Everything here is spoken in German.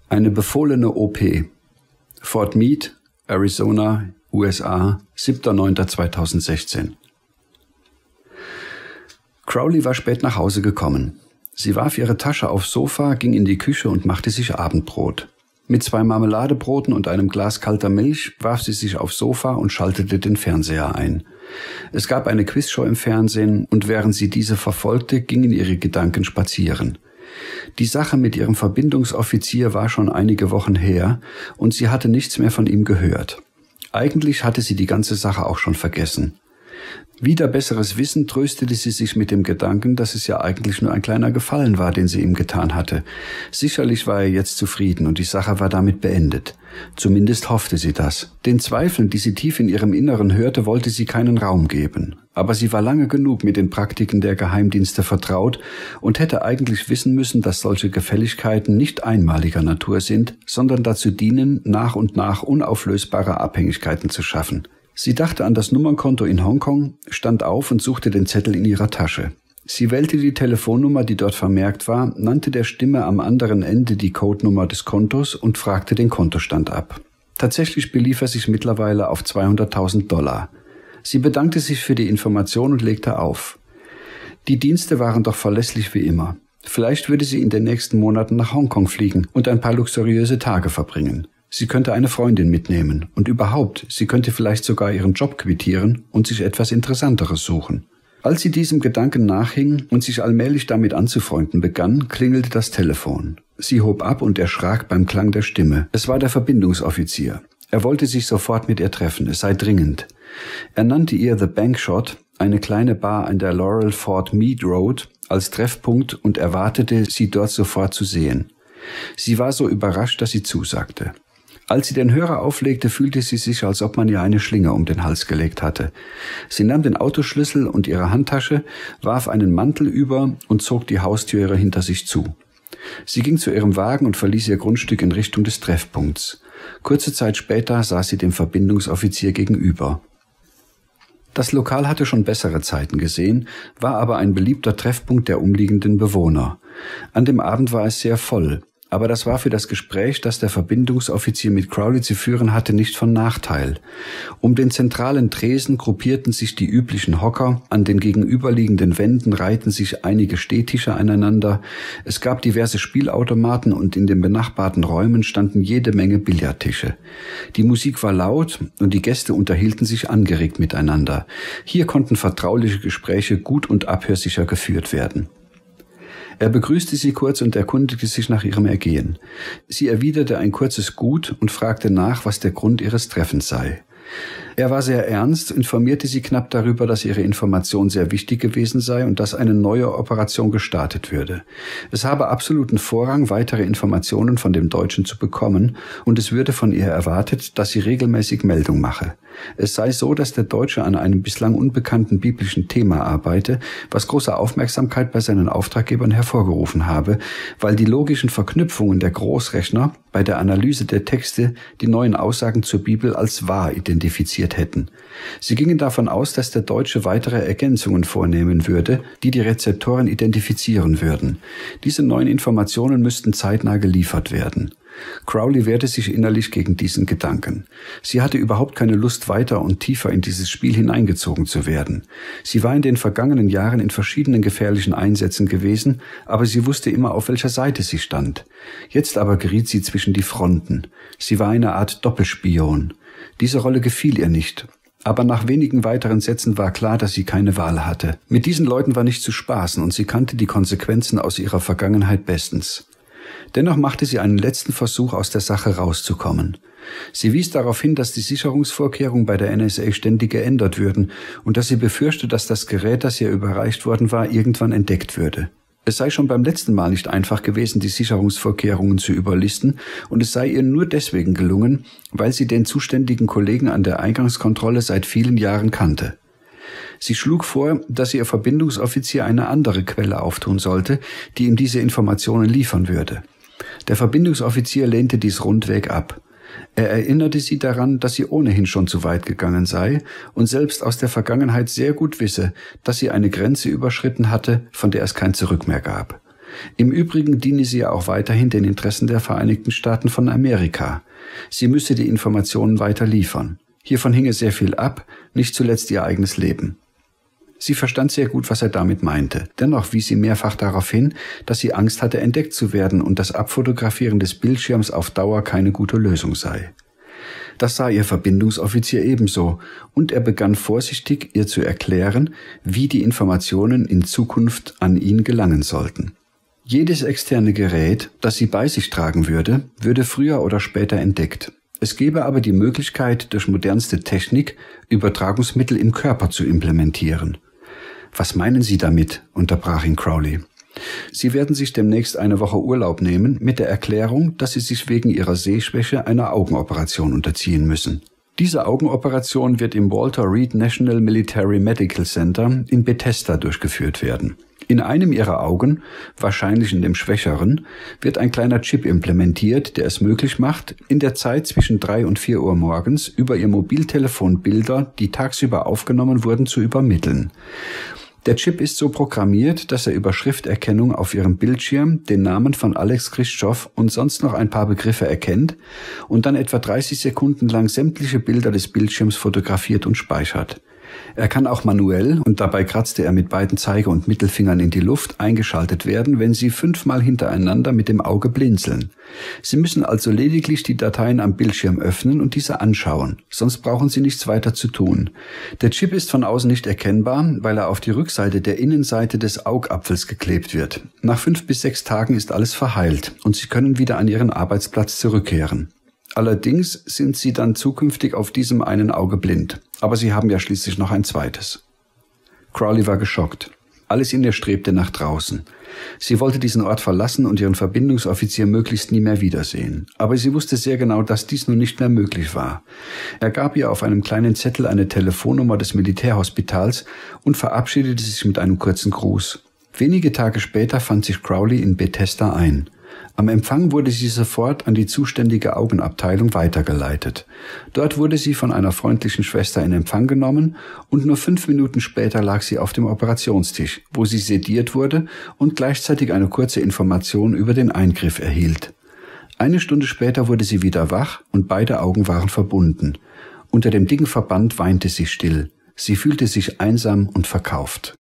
Eine befohlene OP. Fort Meade, Arizona, USA, 7.9.2016. Crowley war spät nach Hause gekommen. Sie warf ihre Tasche aufs Sofa, ging in die Küche und machte sich Abendbrot. Mit 2 Marmeladebroten und einem Glas kalter Milch warf sie sich aufs Sofa und schaltete den Fernseher ein. Es gab eine Quizshow im Fernsehen und während sie diese verfolgte, gingen ihre Gedanken spazieren. Die Sache mit ihrem Verbindungsoffizier war schon einige Wochen her und sie hatte nichts mehr von ihm gehört. Eigentlich hatte sie die ganze Sache auch schon vergessen. Wider besseres Wissen tröstete sie sich mit dem Gedanken, dass es ja eigentlich nur ein kleiner Gefallen war, den sie ihm getan hatte. Sicherlich war er jetzt zufrieden und die Sache war damit beendet. Zumindest hoffte sie das. Den Zweifeln, die sie tief in ihrem Inneren hörte, wollte sie keinen Raum geben. Aber sie war lange genug mit den Praktiken der Geheimdienste vertraut und hätte eigentlich wissen müssen, dass solche Gefälligkeiten nicht einmaliger Natur sind, sondern dazu dienen, nach und nach unauflösbare Abhängigkeiten zu schaffen. Sie dachte an das Nummernkonto in Hongkong, stand auf und suchte den Zettel in ihrer Tasche. Sie wählte die Telefonnummer, die dort vermerkt war, nannte der Stimme am anderen Ende die Codenummer des Kontos und fragte den Kontostand ab. Tatsächlich belief er sich mittlerweile auf $200.000. Sie bedankte sich für die Information und legte auf. Die Dienste waren doch verlässlich wie immer. Vielleicht würde sie in den nächsten Monaten nach Hongkong fliegen und ein paar luxuriöse Tage verbringen. Sie könnte eine Freundin mitnehmen und überhaupt, sie könnte vielleicht sogar ihren Job quittieren und sich etwas Interessanteres suchen. Als sie diesem Gedanken nachhing und sich allmählich damit anzufreunden begann, klingelte das Telefon. Sie hob ab und erschrak beim Klang der Stimme. Es war der Verbindungsoffizier. Er wollte sich sofort mit ihr treffen, es sei dringend. Er nannte ihr The Bank Shot, eine kleine Bar an der Laurel Fort Meade Road, als Treffpunkt und erwartete, sie dort sofort zu sehen. Sie war so überrascht, dass sie zusagte. Als sie den Hörer auflegte, fühlte sie sich, als ob man ihr eine Schlinge um den Hals gelegt hatte. Sie nahm den Autoschlüssel und ihre Handtasche, warf einen Mantel über und zog die Haustüre hinter sich zu. Sie ging zu ihrem Wagen und verließ ihr Grundstück in Richtung des Treffpunkts. Kurze Zeit später saß sie dem Verbindungsoffizier gegenüber. Das Lokal hatte schon bessere Zeiten gesehen, war aber ein beliebter Treffpunkt der umliegenden Bewohner. An dem Abend war es sehr voll. Aber das war für das Gespräch, das der Verbindungsoffizier mit Crowley zu führen hatte, nicht von Nachteil. Um den zentralen Tresen gruppierten sich die üblichen Hocker, an den gegenüberliegenden Wänden reihten sich einige Stehtische aneinander, es gab diverse Spielautomaten und in den benachbarten Räumen standen jede Menge Billardtische. Die Musik war laut und die Gäste unterhielten sich angeregt miteinander. Hier konnten vertrauliche Gespräche gut und abhörsicher geführt werden. Er begrüßte sie kurz und erkundigte sich nach ihrem Ergehen. Sie erwiderte ein kurzes Gut und fragte nach, was der Grund ihres Treffens sei. Er war sehr ernst, informierte sie knapp darüber, dass ihre Information sehr wichtig gewesen sei und dass eine neue Operation gestartet würde. Es habe absoluten Vorrang, weitere Informationen von dem Deutschen zu bekommen und es würde von ihr erwartet, dass sie regelmäßig Meldung mache. Es sei so, dass der Deutsche an einem bislang unbekannten biblischen Thema arbeite, was große Aufmerksamkeit bei seinen Auftraggebern hervorgerufen habe, weil die logischen Verknüpfungen der Großrechner bei der Analyse der Texte die neuen Aussagen zur Bibel als wahr identifiziert hätten. Sie gingen davon aus, dass der Deutsche weitere Ergänzungen vornehmen würde, die die Rezeptoren identifizieren würden. Diese neuen Informationen müssten zeitnah geliefert werden. Crowley wehrte sich innerlich gegen diesen Gedanken. Sie hatte überhaupt keine Lust, weiter und tiefer in dieses Spiel hineingezogen zu werden. Sie war in den vergangenen Jahren in verschiedenen gefährlichen Einsätzen gewesen, aber sie wusste immer, auf welcher Seite sie stand. Jetzt aber geriet sie zwischen die Fronten. Sie war eine Art Doppelspion. Diese Rolle gefiel ihr nicht. Aber nach wenigen weiteren Sätzen war klar, dass sie keine Wahl hatte. Mit diesen Leuten war nicht zu spaßen und sie kannte die Konsequenzen aus ihrer Vergangenheit bestens. Dennoch machte sie einen letzten Versuch, aus der Sache rauszukommen. Sie wies darauf hin, dass die Sicherungsvorkehrungen bei der NSA ständig geändert würden und dass sie befürchte, dass das Gerät, das ihr überreicht worden war, irgendwann entdeckt würde. Es sei schon beim letzten Mal nicht einfach gewesen, die Sicherungsvorkehrungen zu überlisten, und es sei ihr nur deswegen gelungen, weil sie den zuständigen Kollegen an der Eingangskontrolle seit vielen Jahren kannte. Sie schlug vor, dass ihr Verbindungsoffizier eine andere Quelle auftun sollte, die ihm diese Informationen liefern würde. Der Verbindungsoffizier lehnte dies rundweg ab. Er erinnerte sie daran, dass sie ohnehin schon zu weit gegangen sei und selbst aus der Vergangenheit sehr gut wisse, dass sie eine Grenze überschritten hatte, von der es kein Zurück mehr gab. Im Übrigen diene sie ja auch weiterhin den Interessen der Vereinigten Staaten von Amerika. Sie müsse die Informationen weiter liefern. Hiervon hinge sehr viel ab, nicht zuletzt ihr eigenes Leben. Sie verstand sehr gut, was er damit meinte. Dennoch wies sie mehrfach darauf hin, dass sie Angst hatte, entdeckt zu werden und das Abfotografieren des Bildschirms auf Dauer keine gute Lösung sei. Das sah ihr Verbindungsoffizier ebenso, und er begann vorsichtig, ihr zu erklären, wie die Informationen in Zukunft an ihn gelangen sollten. Jedes externe Gerät, das sie bei sich tragen würde, würde früher oder später entdeckt. Es gäbe aber die Möglichkeit, durch modernste Technik Übertragungsmittel im Körper zu implementieren. »Was meinen Sie damit?« unterbrach ihn Crowley. »Sie werden sich demnächst eine Woche Urlaub nehmen, mit der Erklärung, dass Sie sich wegen Ihrer Sehschwäche einer Augenoperation unterziehen müssen. Diese Augenoperation wird im Walter Reed National Military Medical Center in Bethesda durchgeführt werden. In einem Ihrer Augen, wahrscheinlich in dem schwächeren, wird ein kleiner Chip implementiert, der es möglich macht, in der Zeit zwischen 3 und 4 Uhr morgens über Ihr Mobiltelefon Bilder, die tagsüber aufgenommen wurden, zu übermitteln. Der Chip ist so programmiert, dass er über Schrifterkennung auf Ihrem Bildschirm den Namen von Alex Christoph und sonst noch ein paar Begriffe erkennt und dann etwa 30 Sekunden lang sämtliche Bilder des Bildschirms fotografiert und speichert. Er kann auch manuell, und dabei kratzte er mit beiden Zeige- und Mittelfingern in die Luft, eingeschaltet werden, wenn Sie 5-mal hintereinander mit dem Auge blinzeln. Sie müssen also lediglich die Dateien am Bildschirm öffnen und diese anschauen, sonst brauchen Sie nichts weiter zu tun. Der Chip ist von außen nicht erkennbar, weil er auf die Rückseite der Innenseite des Augapfels geklebt wird. Nach 5 bis 6 Tagen ist alles verheilt und Sie können wieder an Ihren Arbeitsplatz zurückkehren. Allerdings sind Sie dann zukünftig auf diesem einen Auge blind. Aber Sie haben ja schließlich noch ein zweites. Crowley war geschockt. Alles in ihr strebte nach draußen. Sie wollte diesen Ort verlassen und ihren Verbindungsoffizier möglichst nie mehr wiedersehen. Aber sie wusste sehr genau, dass dies nun nicht mehr möglich war. Er gab ihr auf einem kleinen Zettel eine Telefonnummer des Militärhospitals und verabschiedete sich mit einem kurzen Gruß. Wenige Tage später fand sich Crowley in Bethesda ein. Am Empfang wurde sie sofort an die zuständige Augenabteilung weitergeleitet. Dort wurde sie von einer freundlichen Schwester in Empfang genommen und nur 5 Minuten später lag sie auf dem Operationstisch, wo sie sediert wurde und gleichzeitig eine kurze Information über den Eingriff erhielt. 1 Stunde später wurde sie wieder wach und beide Augen waren verbunden. Unter dem dicken Verband weinte sie still. Sie fühlte sich einsam und verkauft.